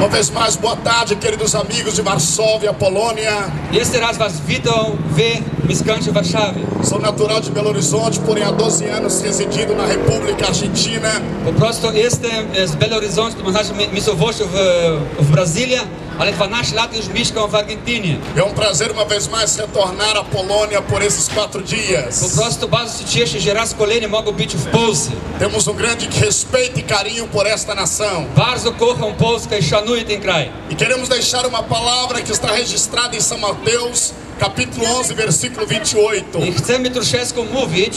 Uma vez mais, boa tarde, queridos amigos de Varsóvia, Polônia. Jeszcze raz was witam w mieszkańcy Warszawy. Sou natural de Belo Horizonte, porém há 12 anos residindo na República Argentina. Po prostu jestem z Belo Horizonte, to znaczy miejscowością w Brazylii, ale 12 lat już mieszkam w Argentynie. É prazer uma vez mais retornar à Polônia por esses 4 dias. Po prostu bardzo się cieszę, że raz kolejny mogę być w Polsce. Temos grande respeito e carinho por esta nação. Bardzo kocham Polskę i szanuję ten kraj. E queremos deixar uma palavra que está registrada em São Mateus, capítulo 11, versículo 28. I chcemy troszeczkę mówić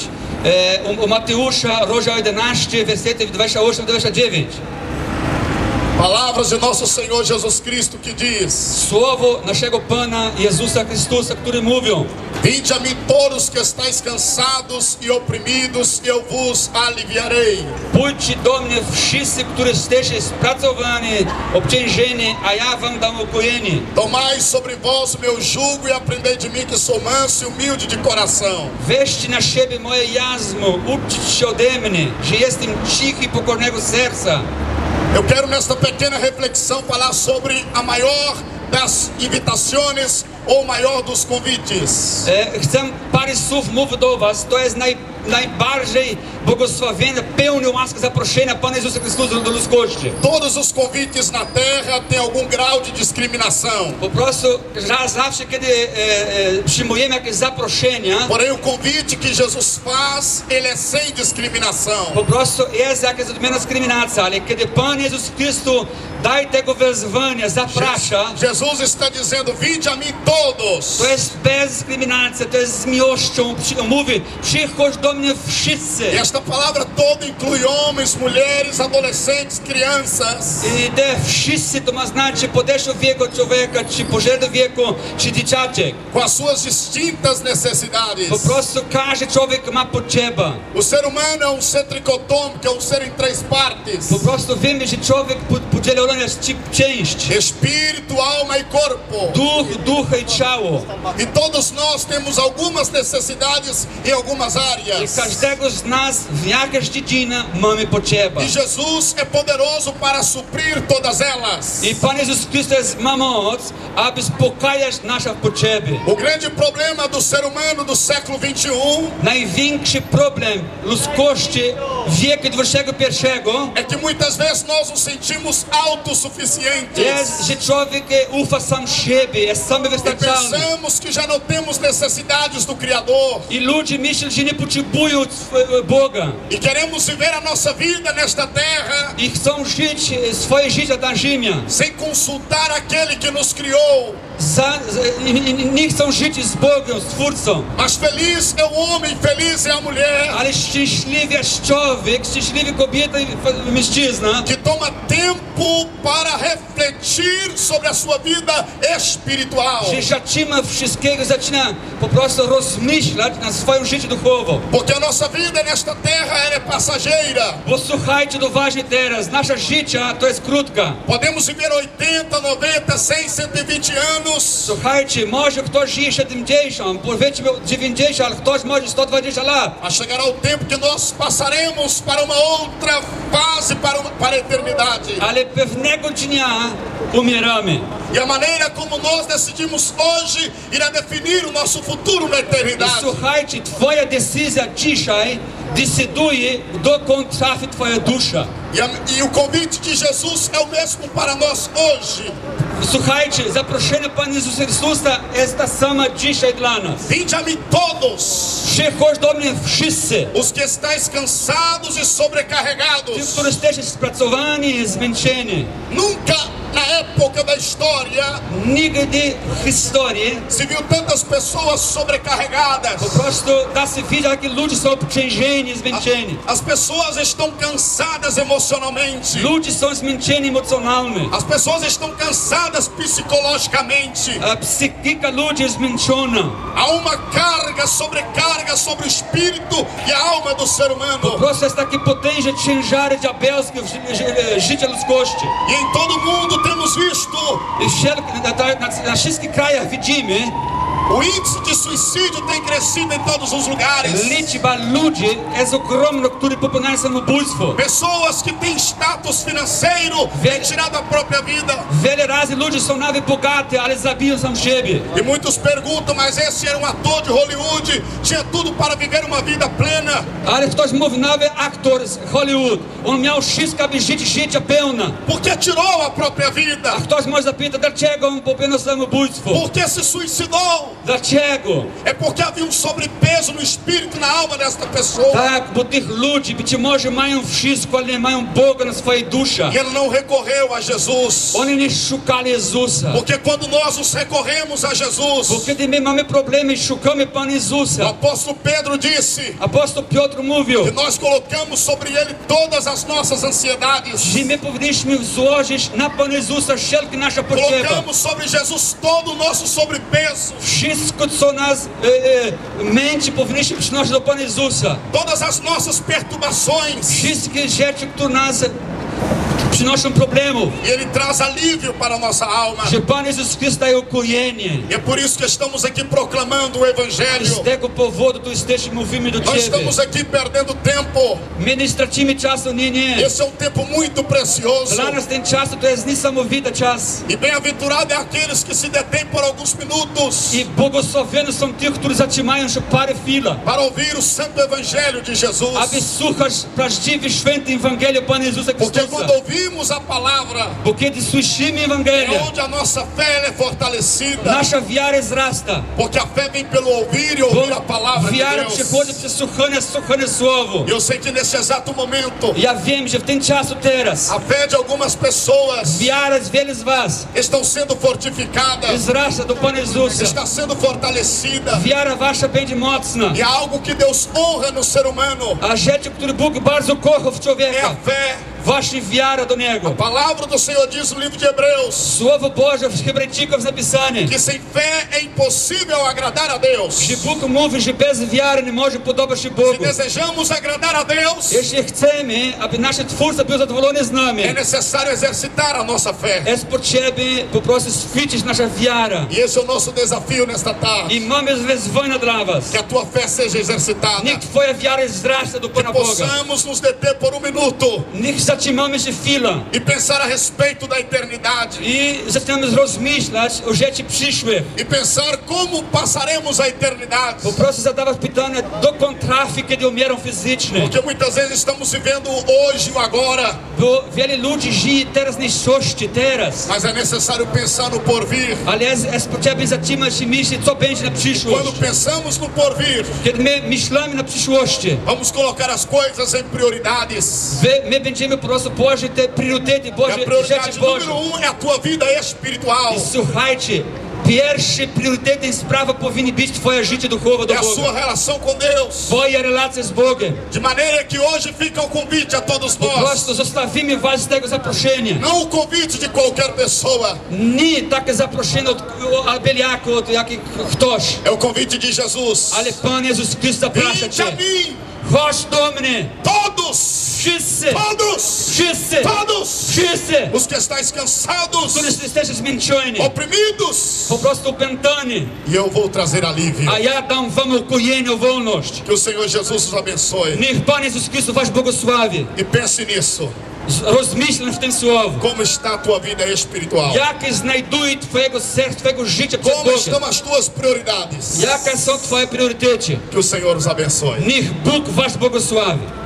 o Mateusza, rozdział 11, wersety 28-29. Palavras de nosso Senhor Jesus Cristo que diz: Słowo naszego Pana Jezusa Chrystusa, który mówią: Vinde a mim todos que estáis cansados e oprimidos, e eu vos aliviarei. Pójdźcie do mnie wszyscy, którzy jesteście spracowani, obciążeni, a ja wam dam ukojenie. Tomai sobre vós o meu jugo e aprendei de mim que sou manso e humilde de coração. Weźcie na siebie moje jarzmo, uczcie się ode mnie, że jestem cichy i pokornego serca. Eu quero nesta pequena reflexão falar sobre a maior das invitações ou maior dos convites. Chcę parę słów mówić do was, to jest najbardziej błogosławienne, pełne łaski zaproszenia Pana Jezusa Chrystusa do ludzkości. Todos os convites na terra têm algum grau de discriminação. Po prostu zawsze, kiedy przyjmujemy jakieś zaproszenia, porém o convite que Jesus faz, ele é sem discriminação. Po prostu jest jakaś odmiana dyskryminacja, ale kiedy Pan Jezus Chrystus daje tego wezwania, zaprasza, Jesus está dizendo: Vinde a mim todos. To jest bez dyskryminacji, to jest z miłością. Mówi: przychodź do mnie wszyscy. E esta palavra toda inclui homens, mulheres, adolescentes, crianças. I te wszyscy to ma znaczy podeszłego wieku człowieka, czy pożarego wieku, czy dzieciaczek. Com as suas distintas necessidades. Po prostu każdy człowiek ma potrzebę. O ser humano é ser tricotômico, é ser em 3 partes. Po prostu wiemy, że człowiek podzielony jest 3 części. Espírito, alma e corpo. Ducha i ciało. E todos nós temos algumas necessidades em algumas áreas. I każdego z nas w jakiejś dziedzinie mamy potrzebę. E Jesus é poderoso para suprir todas elas. I Pan Jezus Chrystus ma moc, aby zaspokajać nasze potrzeby. O grande problema do ser humano do século 21 największy problem ludzkości wieku XXI é que muitas vezes nós nos sentimos autossuficientes. jest, że człowiek ufa sam siebie, jest samowystarczalny. E pensamos que já não temos necessidades do Criador. I ludzie myślą, że nie potrzebują Boga. E queremos viver a nossa vida nesta terra. I chcą żyć swoje życie na ziemi. Sem consultar aquele que nos criou. Nie chcą żyć z Bogiem, z Twórcą. Mas feliz é o homem, feliz é a mulher. Ale szczęśliwy jest człowiek, szczęśliwy kobieta i mężczyzna, que toma tempo para refletir sobre a sua vida espiritual. że zaczyna wszystkiego, zaczyna po prostu rozmyślać nad swoim życiem duchowym. Porque a nossa vida nesta terra ela é passageira. Bo słuchajcie uważnie teraz, nasze życie to jest krótka. Podemos viver 80, 90, 100, 120 anos. Słuchajcie, może ktoś żyje 70, powiedzmy 90, ale ktoś może 120 lat. Mas chegará o tempo que nós passaremos para uma outra fase, para a eternidade. Ale pewnego dnia umieramy. E a maneira como nós decidimos hoje irá definir o nosso futuro na eternidade. I słuchajcie, twoja decyzja dzisiaj decyduje, dokąd trafi twoja dusza. E o convite de Jesus é o mesmo para nós hoje. Słuchajcie, zaproszenie Pana Jezusa Chrystusa jest ta sama dzisiaj dla nas. Vinde a mim todos. Przychodź do mnie wszyscy. Os que estáis cansados e sobrecarregados. Ci, którzy jesteście spracowani, zmęczeni. Nunca na época da história Nigdy w historii se viu tantas pessoas sobrecarregadas. po prostu da się widzieć, jakie ludzie są obciążeni, zmęczeni. As pessoas estão cansadas emocionalmente. Ludzie są zmęczeni emocjonalnie. As pessoas estão cansadas psicologicamente. A psychika ludzi jest zmęczona. Há uma sobrecarga sobre o espírito e a alma do ser Po humano. prostu jest takie potężne ciężary diabelskie w życiu ludzkości. E em todo mundo temos visto I na wszystkich krajach widzimy, o índice de suicídio tem crescido em todos os lugares. liczba ludzi jest ogromna, którzy popełniają samobójstwo. Pessoas que têm status financeiro têm tirado a própria vida. razy ludzi są nawet bogaty, ale zabiją sam siebie. E muitos perguntam, mas esse era um ator de Hollywood, tinha tudo para viver uma vida plena. Ale ktoś mówi, nawet aktor z Hollywood, on miał wszystko, aby żyć życia pełna. Por que tirou a própria vida? A ktoś może zapytać, dlaczego on popełnił samobójstwo? Por que se suicidou? Dlaczego? É porque havia um sobrepeso no espírito e na alma desta pessoa. Tak, bo tych ludzi być może mają wszystko, ale nie mają Boga na swojej duszy. E ele não recorreu a Jesus. Oni nie szukali Jezusa. Porque quando nós nos recorremos a Bo Jesus, kiedy my mamy problemy i szukamy Pana o Jezusa, apóstolo Pedro disse apóstol Piotr mówił, que nós colocamos sobre ele todas as nossas ansiedades. że my powinniśmy złożyć na Pana Jezusa wszelkie nasze potrzeby. Colocamos sobre Jesus todo o nosso sobrepeso, Wszystko, co nas męczy, powinniśmy przynosić do Pana Jezusa. todas as nossas perturbações. Wszystkie rzeczy, które nas przynoszą problemów. E ele traz alívio para a nossa alma. Że Pan Jezus Chrystus daje ukojenie. E é por isso que estamos aqui proclamando o I Evangelho. z tego powodu tu jesteśmy, mówimy do Nós Ciebie. estamos aqui perdendo tempo. My nie stracimy czasu, nie. Esse é um tempo muito precioso. Dla nas ten czas to jest niesamowity czas. E bem-aventurado é aqueles que se detêm por alguns minutos I błogosławieni są tych, którzy zatrzymają się parę chwil, para ouvir o santo Evangelho de Jesus. aby słuchać prawdziwie świętej Ewangelii Pana Jezusa Porque Chrystusa. quando ouvimos a palavra, Bo kiedy słyszymy é Ewangelię, onde a nossa fé ela é fortalecida. nasza wiara wzrasta. Porque a fé vem pelo ouvir e ouvir a palavra de Wiara Deus. przychodzi przez słuchanie Słowo. Eu sei que nesse exato momento, Ja wiem, że w tym czasu teraz a fé de algumas pessoas wiara z wielu z was estão sendo fortificadas, wzrasta do Pana Jezusa. está sendo fortalecida. Wiara wasza będzie mocna. E há algo que Deus honra no ser humano, A rzeczy, które Bóg bardzo kocha w é a człowieka, fé. wasza wiara do Niego. A palavra do Senhor diz no livro de Hebreus Słowo Boże w Hebrajczyków napisane, que sem fé é impossível agradar a Deus. że Bóg mówi, że bez wiary nie może podobać się Se Bogu. desejamos agradar a Deus, Jeśli chcemy, aby nasz Twórca był zadowolony z nami, é necessário exercitar a nossa fé. jest potrzebny po prostu ćwiczyć nasza wiara. E esse é o nosso desafio nesta tarde. I mamy wyzwanie dla was. Que a tua fé seja exercitada. Niech Twoja wiara wzrasta do Que Pana Boga. possamos nos deter por um minuto Niech zatrzymamy się chwilę e pensar a respeito da eternidade. i zaczynamy rozmyślać o rzeczy przyszłych. E pensar como passaremos a eternidade. Po prostu zadawać pytania, dokąd trafi, kiedy umieram fizycznie. Porque muitas vezes estamos vivendo hoje o agora, Bo wiele ludzi żyje teraz niższości, teraz. mas é necessário pensar no porvir. Ale jest potrzebne zatrzymać się myśleć, co będzie na przyszłość. Quando pensamos no porvir, Kiedy my myślimy na przyszłości, vamos colocar as coisas em prioridades. my będziemy po prostu położyć te priorytety E a Boże, prioridade rzeczy Boże. número 1 é a tua vida espiritual. I słuchajcie, pierwszy priorytet i sprawa powinny być Twoje życie duchowe do É a sua Boga. relação com Deus. Twoja relacja z Bogiem. De maneira que hoje fica o convite a todos Po nós. prostu zostawimy was z tego zaproszenia. Não o convite de qualquer pessoa. Nie takie zaproszenie od abeliaku, od jakich ktoś. É o convite de Jesus. Ale Pan Jezus Chrystus zaprasza Vinde a Cię. mim, Chodź do mnie. todos, Wszyscy. todos, Wszyscy. todos, Wszyscy. os que estáis cansados, Którzy jesteście zmęczeni. oprimidos, Po prostu opętani. e eu vou trazer alívio. A ja dam wam ukojenie, wolność. Que o Senhor Jesus os abençoe. Niech Pan Jezus Chrystus was błogosławi. E pense nisso. Rozmyśl w tym słowo. Como está a tua vida espiritual? Jakie znajduje Twojego serca, Twojego życia przed Como Bogiem? estão as tuas prioridades? Jakie są Twoje priorytety? Que o Senhor os abençoe. Niech Bóg was błogosławi.